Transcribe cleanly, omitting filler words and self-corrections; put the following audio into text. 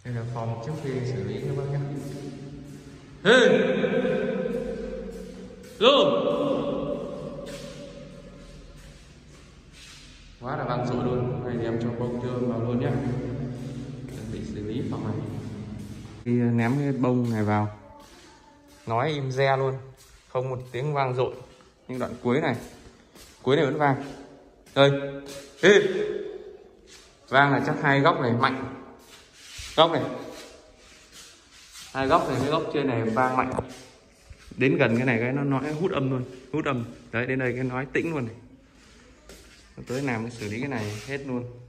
Đây là phòng trước khi xử lý các bác nhé. Hey! Luôn! Quá là vang dội luôn. Đây thì em cho bông tương vào luôn nhé. Chuẩn bị xử lý phòng này. Khi ném cái bông này vào, nói im re luôn, không một tiếng vang dội. Nhưng đoạn cuối này vẫn vang. Đây, ê, vang là chắc hai góc này mạnh, góc này, hai góc này, cái góc trên này vang mạnh. Đến gần cái này cái nó nói hút âm luôn, hút âm. Đấy, đến đây cái nói tĩnh luôn này. Tới làm cái xử lý cái này hết luôn.